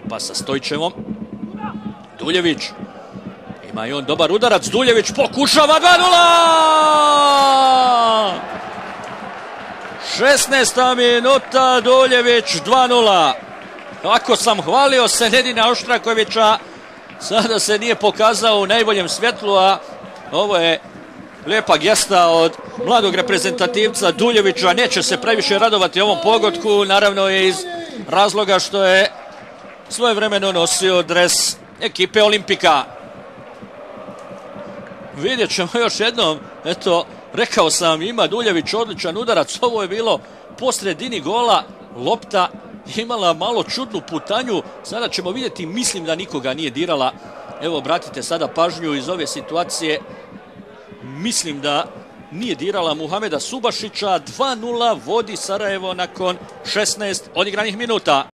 pas sa Stojićevom. Duljević. Ima i on dobar udarac. Duljević pokušava 2-0! 16. minuta, Duljević 2-0. Kako sam hvalio Senedina Oštrakovića, sada se nije pokazao u najboljem svjetlu, a ovo je lijepa gesta od mladog reprezentativca Duljevića. Neće se previše radovati ovom pogodku, naravno je iz razloga što je svojevremeno nosio dres ekipe Olimpika. Vidjet ćemo još jednom, eto, rekao sam, ima Duljević odličan udarac, ovo je bilo po sredini gola, lopta imala malo čudnu putanju, sada ćemo vidjeti, mislim da nikoga nije dirala. Evo, obratite sada pažnju iz ove situacije, mislim da nije dirala Muhameda Subašića. 2-0 vodi Sarajevo nakon 16 odigranih minuta.